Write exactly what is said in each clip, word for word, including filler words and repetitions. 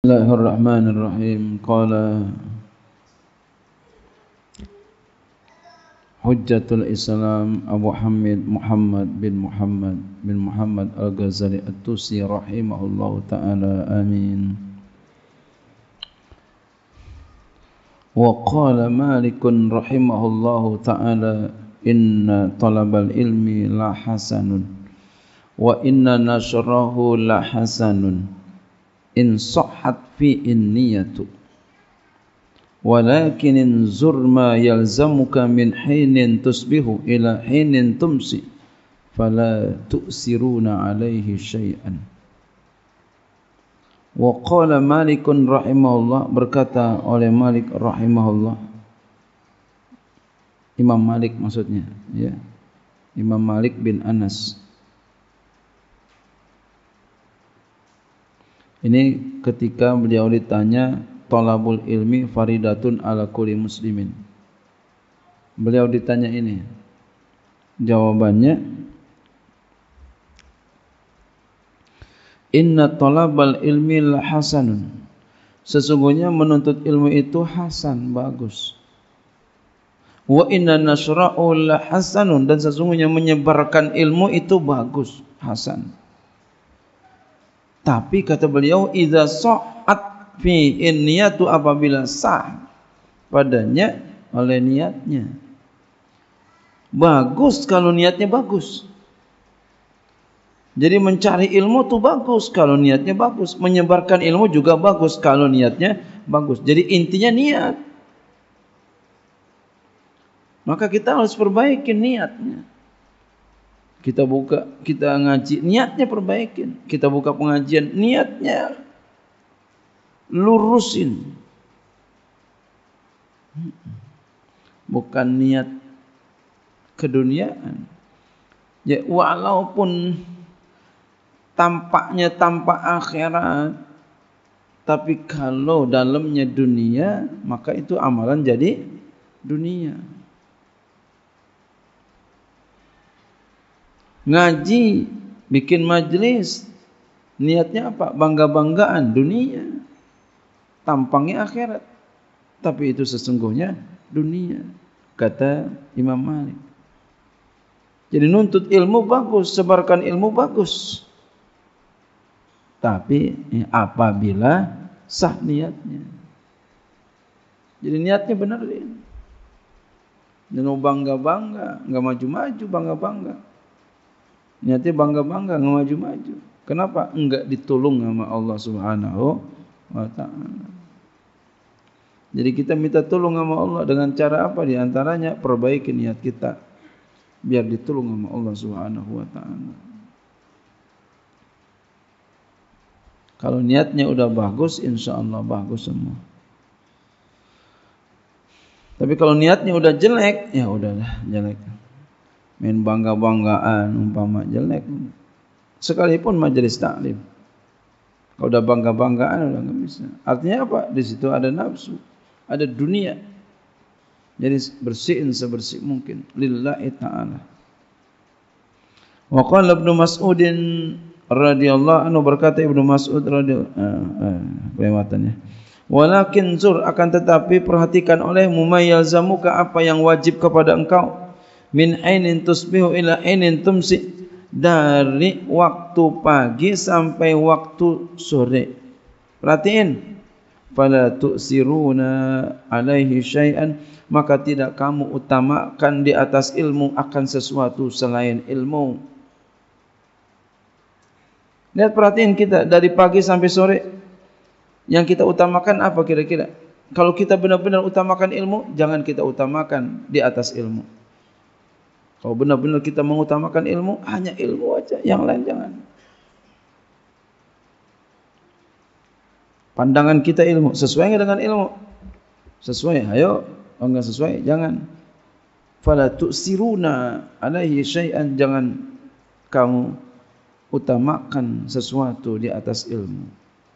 Bismillahirrahmanirrahim. Qala Hujjatul Islam Abu Hamid Muhammad bin Muhammad bin Muhammad Al-Ghazali At-Tusi rahimahullahu ta'ala. Amin. Wa qala Malikun rahimahullahu ta'ala, inna talabal ilmi la hasanun wa inna nasrahu la hasanun in sahhat fi in niyatu walakin in zurma yalzamuka min hinin tusbihu ila hinin tumsi fala tu'siruna alaihi syai'an. Wa qala Malikun rahimahullah, berkata oleh Malik rahimahullah, Imam Malik maksudnya, ya, Imam Malik bin Anas. Ini ketika beliau ditanya, thalabul ilmi faridatun ala kulli muslimin. Beliau ditanya ini. Jawabannya, inna thalabal ilmi la hasanun. Sesungguhnya menuntut ilmu itu hasan, bagus. Wa inna nasra'u la hasanun, dan sesungguhnya menyebarkan ilmu itu bagus, hasan. Tapi kata beliau, idza sahhat fi niyatu, apabila sah padanya oleh niatnya. Bagus kalau niatnya bagus. Jadi mencari ilmu itu bagus kalau niatnya bagus, menyebarkan ilmu juga bagus kalau niatnya bagus. Jadi intinya niat. Maka kita harus perbaiki niatnya. Kita buka, kita ngaji, niatnya perbaikin. Kita buka pengajian, niatnya lurusin. Bukan niat keduniaan. Ya, walaupun tampaknya tampak akhirat, tapi kalau dalamnya dunia, maka itu amalan jadi dunia. Ngaji, bikin majelis, niatnya apa? Bangga-banggaan dunia, tampangnya akhirat, tapi itu sesungguhnya dunia, kata Imam Malik. Jadi nuntut ilmu bagus, sebarkan ilmu bagus, tapi ya, apabila sah niatnya. Jadi niatnya benar, jangan bangga-bangga, nggak maju-maju, bangga-bangga. Niatnya bangga-bangga, nggak maju-maju. Kenapa? Enggak ditolong sama Allah Subhanahu wa ta'ala. Jadi kita minta tolong sama Allah dengan cara apa? Di antaranya perbaiki niat kita biar ditolong sama Allah Subhanahu wa ta'ala. Kalau niatnya udah bagus, insya Allah bagus semua. Tapi kalau niatnya udah jelek, ya udahlah jelek. Main bangga-banggaan, umpama jelek. Sekalipun majelis taklim, kalau udah bangga-banggaan udah nggak bisa. Artinya apa? Di situ ada nafsu, ada dunia. Jadi bersihin sebersih mungkin lillahi ta'ala. Wa qala Ibnu Mas'udin radhiyallahu anhu, berkata Ibnu Mas'ud radhiyallahu anhu, walakin zur, akan tetapi perhatikan olehmu ma yalzamuka, apa yang wajib kepada engkau, min ainin tusbihu ila ainin tumsi, dari waktu pagi sampai waktu sore. Perhatiin, fala tu'siruna alaihi syai'an, maka tidak kamu utamakan di atas ilmu akan sesuatu selain ilmu. Lihat, perhatiin kita dari pagi sampai sore, yang kita utamakan apa kira-kira? Kalau kita benar-benar utamakan ilmu, jangan kita utamakan di atas ilmu. Kalau benar-benar kita mengutamakan ilmu, hanya ilmu aja, yang lain jangan. Pandangan kita ilmu, sesuai nggak dengan ilmu? Sesuai, ayo. Oh, enggak sesuai, jangan. Fala tu'siruna alaihi syai'an, jangan kamu utamakan sesuatu di atas ilmu.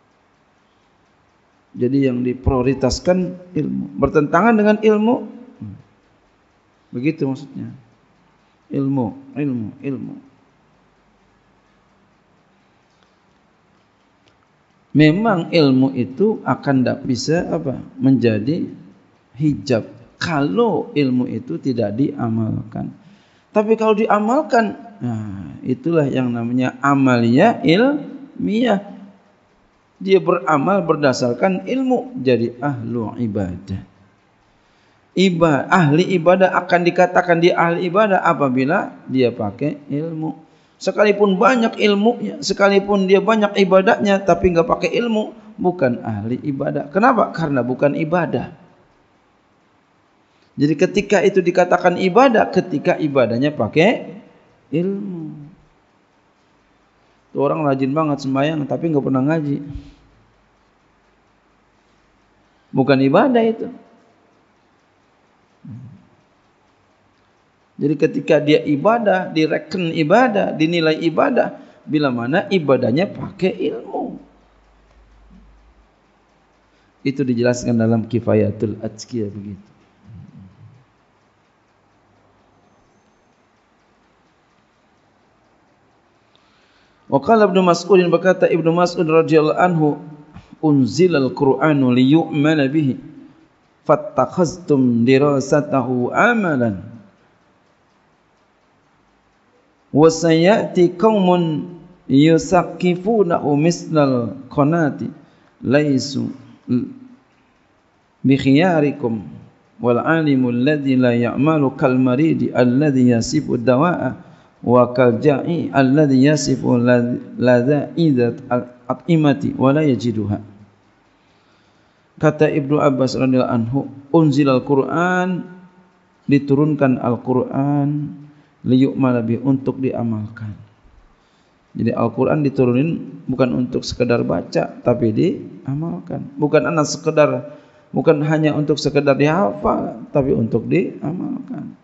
Jadi yang diprioritaskan ilmu, bertentangan dengan ilmu, begitu maksudnya. Ilmu, ilmu, ilmu. memang ilmu itu akan tidak bisa apa menjadi hijab kalau ilmu itu tidak diamalkan. Tapi kalau diamalkan, nah, itulah yang namanya amalia ilmiah. Dia beramal berdasarkan ilmu, jadi ahlu ibadah. Ibadah, ahli ibadah akan dikatakan dia ahli ibadah apabila dia pakai ilmu. Sekalipun banyak ilmunya, sekalipun dia banyak ibadahnya, tapi enggak pakai ilmu, bukan ahli ibadah. Kenapa? Karena bukan ibadah. Jadi ketika itu dikatakan ibadah, ketika ibadahnya pakai ilmu. Itu orang rajin banget sembahyang, tapi enggak pernah ngaji. Bukan ibadah itu. Jadi ketika dia ibadah, direken ibadah, dinilai ibadah, bila mana ibadahnya pakai ilmu. Itu dijelaskan dalam Kifayatul Atqiyah begitu. Wa qala Ibnu Mas'ud, berkata Ibnu Mas'ud radhiyallahu anhu, unzilal Qur'anu liyu'mala bihi fattakhaztum dirasatahu amalan. Wa sayati qaumun yusaqqifunahu mislal qanati laisu bi khiyarikum wal alimu alladhi la ya'malu kal maridi alladhi yasifu dawa'a wa kal ja'i alladhi yasifu ladza idat at'imati wa la yajiduha. Kata Ibnu Abbas radhiyallahu anhu, unzilal Qur'an, diturunkan Al-Qur'an, liyu'mala bi, untuk diamalkan. Jadi Al-Quran diturunin bukan untuk sekedar baca, tapi diamalkan. Bukan anak sekedar, bukan hanya untuk sekedar dihafal, tapi untuk diamalkan.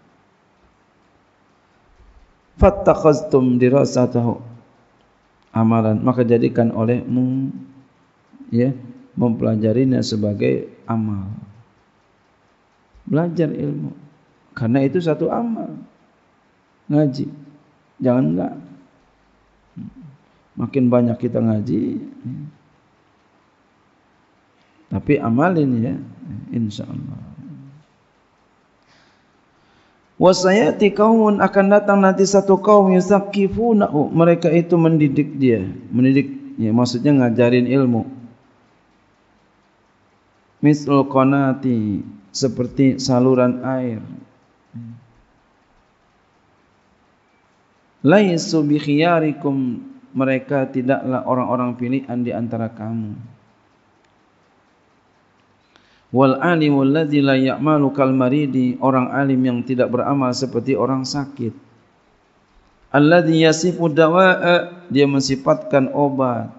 Fattakhaztum dirasatahu amalan, maka jadikan olehmu ya mempelajarinya sebagai amal. Belajar ilmu, karena itu satu amal. Ngaji, jangan enggak. Makin banyak kita ngaji, tapi amalin ya, insyaallah. Wasayati qaumun, akan datang nanti satu kaum yusaqqifunahu, mereka itu mendidik dia, mendidik ya, maksudnya ngajarin ilmu. Misal qanati, seperti saluran air. Laisu bi khiyarikum, mereka tidaklah orang-orang pilihan di antara kamu. Wal alimul ladzi la ya'malu kal maridi, orang alim yang tidak beramal seperti orang sakit. Alladzi yasifu dawa'a, dia mensifatkan obat.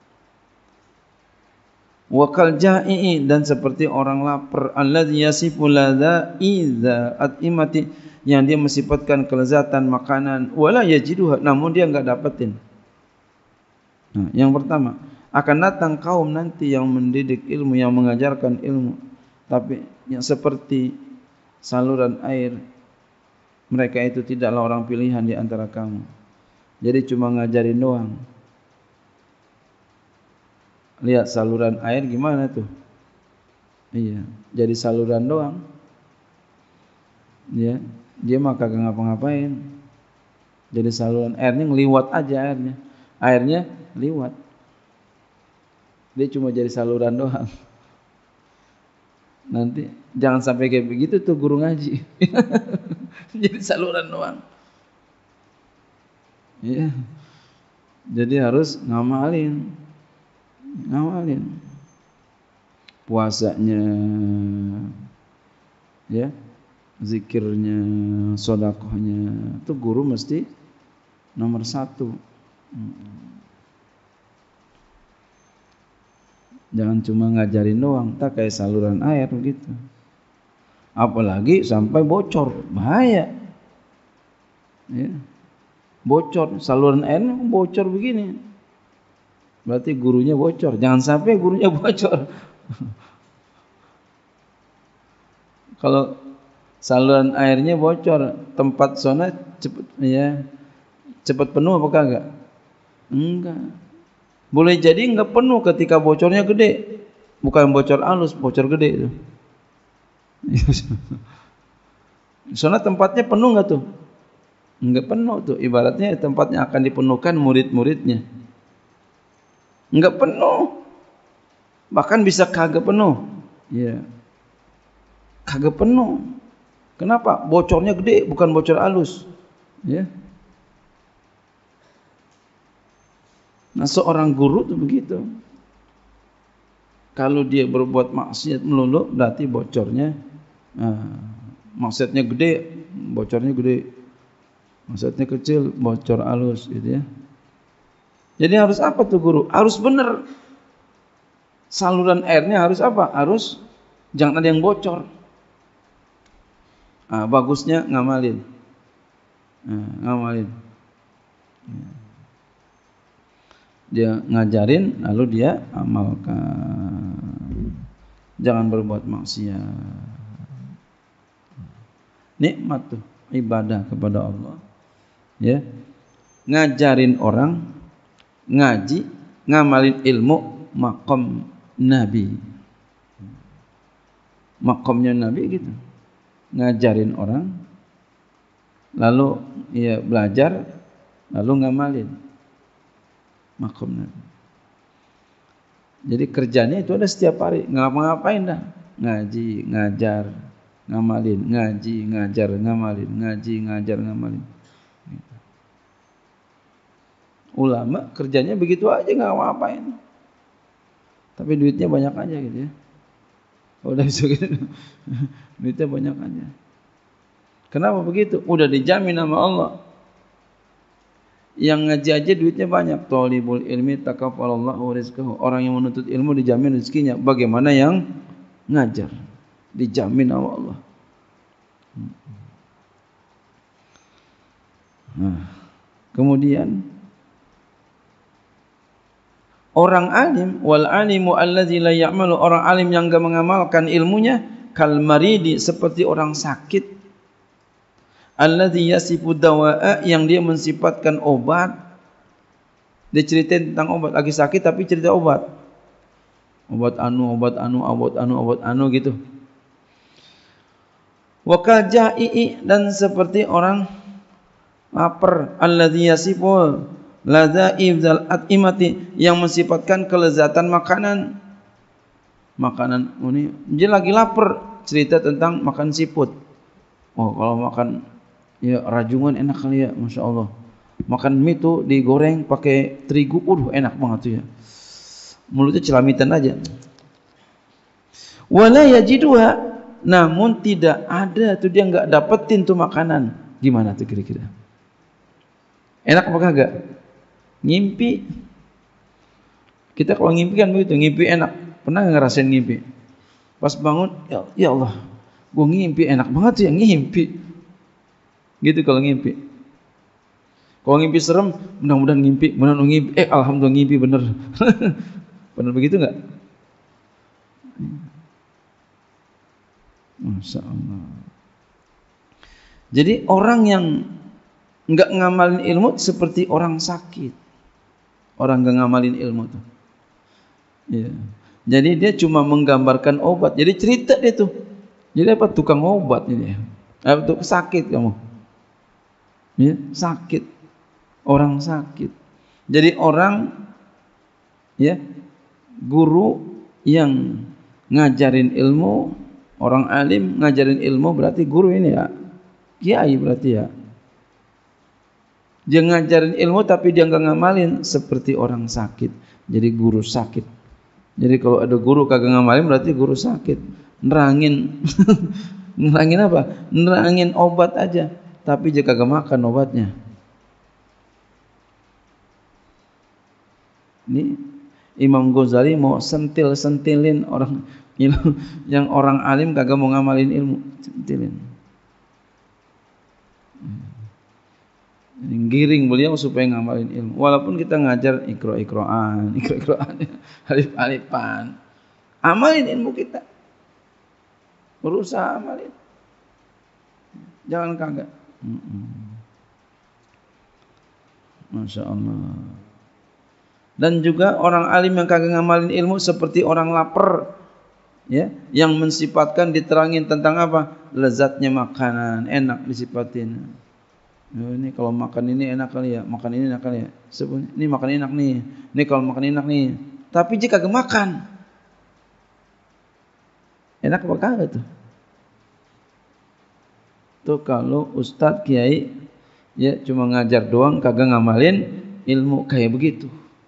Wa kal ja'i, dan seperti orang lapar. Alladzi yasifu ladza idza at'imati, yang dia mensifatkan kelezatan makanan, wala yajiduha, namun dia enggak dapetin. Nah, yang pertama, akan datang kaum nanti yang mendidik ilmu, yang mengajarkan ilmu, tapi yang seperti saluran air, mereka itu tidaklah orang pilihan di antara kamu. Jadi cuma ngajarin doang. Lihat saluran air gimana tuh? Iya, jadi saluran doang. Ya, dia mah kagak ngapa-ngapain. Jadi saluran airnya ngeliwat aja airnya. Airnya liwat. Dia cuma jadi saluran doang. Nanti jangan sampai kayak begitu tuh guru ngaji. Jadi saluran doang. Ya. Jadi harus ngamalin. Ngamalin. Puasanya, ya, zikirnya, sodakohnya, itu guru mesti nomor satu. Jangan cuma ngajarin doang, tak kayak saluran air begitu. Apalagi sampai bocor, bahaya. Ya. Bocor, saluran airnya bocor begini, berarti gurunya bocor. Jangan sampai gurunya bocor. Kalau saluran airnya bocor, tempat zona cepat ya cepat penuh apa kagak? Enggak. Boleh jadi enggak penuh ketika bocornya gede. Bukan bocor halus, bocor gede itu. Soalnya tempatnya penuh enggak tuh? Enggak penuh tuh. Ibaratnya tempatnya akan dipenuhkan murid-muridnya. Enggak penuh. Bahkan bisa kagak penuh. Ya. Kagak penuh. Kenapa? Bocornya gede, bukan bocor halus. Ya. Nah, seorang guru tuh begitu. Kalau dia berbuat maksiat melulu, berarti bocornya nah, maksiatnya gede, bocornya gede. Maksiatnya kecil, bocor halus gitu ya. Jadi harus apa tuh guru? Harus benar. Saluran airnya harus apa? Harus jangan ada yang bocor. Nah, bagusnya ngamalin. Nah, ngamalin. Dia ngajarin lalu dia amalkan. Jangan berbuat maksiat. Nikmat tuh ibadah kepada Allah. Ya. Ngajarin orang, ngaji, ngamalin ilmu, maqam Nabi. Maqamnya Nabi gitu. Ngajarin orang, lalu ya belajar, lalu ngamalin. Maqam Nabi. Jadi kerjanya itu ada setiap hari, ngapa-ngapain dah. Ngaji, ngajar, ngamalin, ngaji, ngajar, ngamalin, ngaji, ngajar, ngamalin. Ulama kerjanya begitu aja, nggak ngapa-ngapain. Tapi duitnya banyak aja gitu ya. Udah bisa gitu. Duitnya banyak aja. Kenapa begitu? Udah dijamin sama Allah. Yang ngaji aja duitnya banyak. Thalibul ilmi takaffalallahu rizqahu. Orang yang menuntut ilmu dijamin rezekinya. Bagaimana yang ngajar? Dijamin sama Allah. Nah, kemudian orang alim wal alimu allazi la ya'malu, orang alim yang enggak mengamalkan ilmunya kal maridi, seperti orang sakit, allazi yasifu dawaa, yang dia mensifatkan obat. Dia cerita tentang obat, lagi sakit tapi cerita obat. Obat anu, obat anu, obat anu, obat anu gitu. Wa kal jaa'i, dan seperti orang lapar, allazi yasifu ladza'iz al-at'imati, yang mensifatkan kelezatan makanan. Makanan ini dia lagi lapar, cerita tentang makan siput. Oh, kalau makan ya rajungan enak kali ya, Masya Allah. Makan mie itu digoreng pakai terigu, uh enak banget tuh ya. Mulutnya celamitan aja. Wala yajiduha, namun tidak ada tuh, dia enggak dapetin tuh makanan. Gimana tuh kira-kira? Enak apa kagak? Ngimpi. Kita kalau ngimpi kan begitu, ngimpi enak. Pernah nggak ngerasain ngimpi? Pas bangun, ya, ya Allah, gue ngimpi enak banget ya ngimpi. Gitu kalau ngimpi. Kalau ngimpi serem, mudah-mudahan ngimpi, mudah-mudahan ngimpi. Eh, alhamdulillah ngimpi bener. Bener begitu nggak? Masya Allah. Jadi orang yang nggak ngamalin ilmu seperti orang sakit. Orang nggak ngamalin ilmu tuh. Ya. Jadi dia cuma menggambarkan obat. Jadi cerita dia tuh. Jadi apa, tukang obat ini? Eh, tuh sakit kamu. Ya, sakit. Orang sakit. Jadi orang ya guru yang ngajarin ilmu, orang alim ngajarin ilmu, berarti guru ini ya. Kiai berarti ya. Dia ngajarin ilmu tapi dia enggak ngamalin, seperti orang sakit. Jadi guru sakit. Jadi kalau ada guru kagak ngamalin berarti guru sakit. Nerangin nerangin apa? Nerangin obat aja, tapi dia kagak makan obatnya. Ini Imam Ghazali mau sentil-sentilin orang ilmu, yang orang alim kagak mau ngamalin ilmu, sentilin. Giring beliau supaya ngamalin ilmu. Walaupun kita ngajar ikro-ikroan, ikro-ikroan, alif-alifan, amalin ilmu kita. Berusaha amalin. Jangan kagak. Masya Allah. Dan juga orang alim yang kagak ngamalin ilmu seperti orang lapar, ya, yang mensifatkan diterangin tentang apa? Lezatnya makanan, enak disipatin. Oh, ini kalau makan ini enak kali ya, makan ini enak kali ya. Ini makan enak nih. Ini kalau makan enak nih. Tapi jika kagak makan, enak apa kagak tuh? Tuh kalau ustadz kiai ya cuma ngajar doang kagak ngamalin ilmu kayak begitu.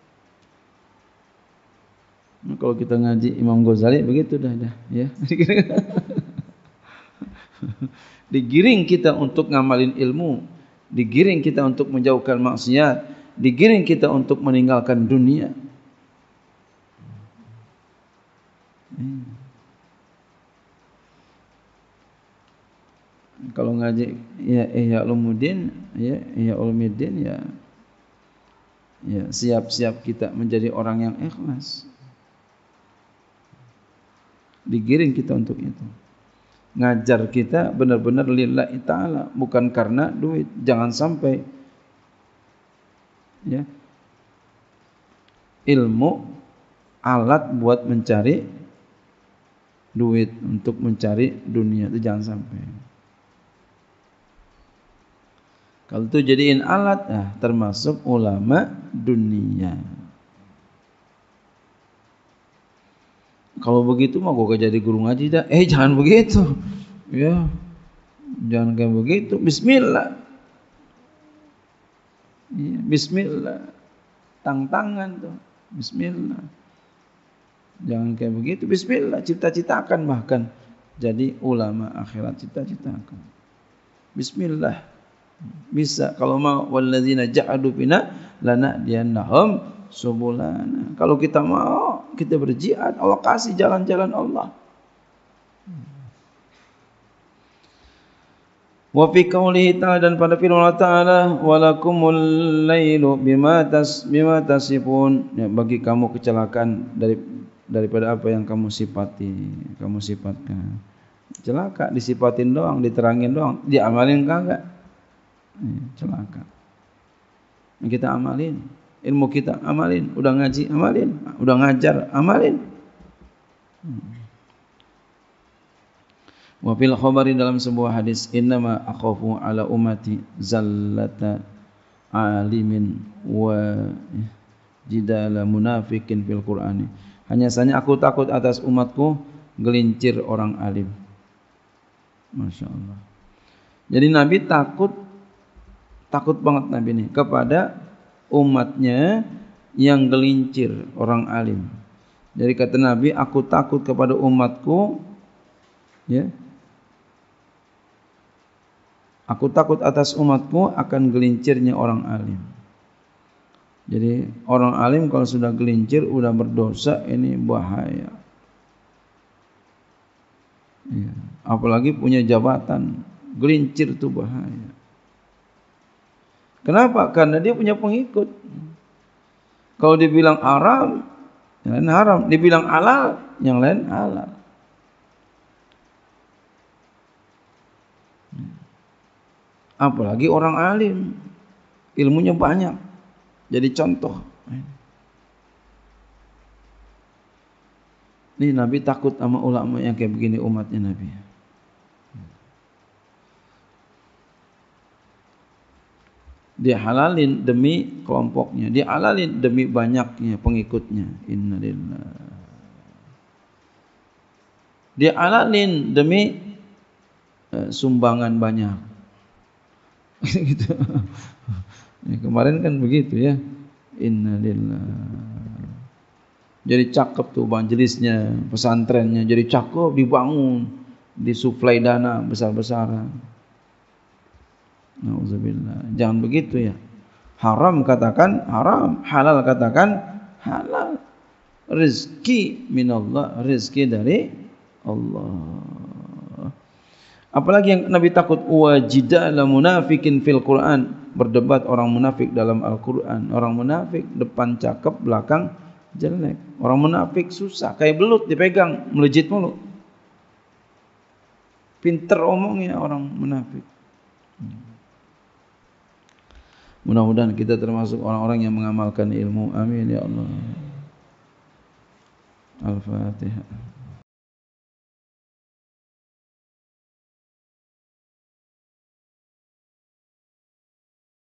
Nah, kalau kita ngaji Imam Ghazali begitu dah dah ya. Digiring kita untuk ngamalin ilmu, digiring kita untuk menjauhkan maksiat, digiring kita untuk meninggalkan dunia. Hmm. Kalau ngaji ya Ihya Ulumuddin, ya Ihya Ulumuddin ya ya siap-siap kita menjadi orang yang ikhlas. Digiring kita untuk itu. Ngajar kita benar-benar lillahi ta'ala, bukan karena duit. Jangan sampai ya ilmu alat buat mencari duit, untuk mencari dunia, itu jangan sampai. Kalau itu jadiin alat, nah, termasuk ulama dunia. Kalau begitu mah gua gak jadi guru ngaji dah. Eh jangan begitu. Ya. Jangan kayak begitu. Bismillah. Ya, bismillah. Tang-tangan tuh. Bismillah. Jangan kayak begitu. Bismillah. Cita-citakan bahkan jadi ulama akhirat, cita-citakan. Bismillah. Bisa kalau mau walladzina ja'adu fina lanahdiyannahum subulana. Kalau kita mau, kita berjihad, Allah kasih jalan-jalan Allah. Wa fi qoulihi ta'ala, dan pada firman Allah Ta'ala, walakumul lailu bima tas bima tasifun, ya, bagi kamu kecelakaan dari daripada apa yang kamu sifati, kamu sifatkan. Celaka disifatin doang, diterangin doang, diamalin kagak. Ya, celaka. Kita amalin. Ilmu kita amalin, udah ngaji amalin, udah ngajar amalin. Wa fil khabari, dalam sebuah hadis, innama akhafu ala ummati zallata alimin wa jidala munafikin fil Qur'ani. Hanya saja aku takut atas umatku gelincir orang alim. Masya Allah. Jadi Nabi takut, takut banget Nabi ini kepada umatnya yang gelincir orang alim. Jadi kata Nabi, aku takut kepada umatku, ya, aku takut atas umatku akan gelincirnya orang alim. Jadi orang alim kalau sudah gelincir, udah berdosa, ini bahaya. Ya, apalagi punya jabatan, gelincir itu bahaya. Kenapa? Karena dia punya pengikut. Kalau dibilang haram, yang lain haram. Dibilang halal, yang lain halal. Apalagi orang alim, ilmunya banyak, jadi contoh. Ini Nabi takut sama ulama yang kayak begini, umatnya Nabi. Dia halalin demi kelompoknya, dia halalin demi banyaknya pengikutnya. Innalillah. Dia halalin demi uh, sumbangan banyak. Gitu. Ya, kemarin kan begitu ya. Innalillah. Jadi cakep tuh majelisnya, pesantrennya, jadi cakep, dibangun, disuplai dana besar-besaran. Nauzubillah. Jangan begitu ya. Haram katakan haram, halal katakan halal. Rezeki minallah, rezeki dari Allah. Apalagi yang Nabi takut, wajidala munafikin fil Quran, berdebat orang munafik dalam Al-Quran. Orang munafik depan cakep, belakang jelek. Orang munafik susah, kayak belut dipegang, melejit mulu. Pinter omongnya orang munafik. Mudah-mudahan kita termasuk orang-orang yang mengamalkan ilmu. Amin ya Allah. Al-Fatihah.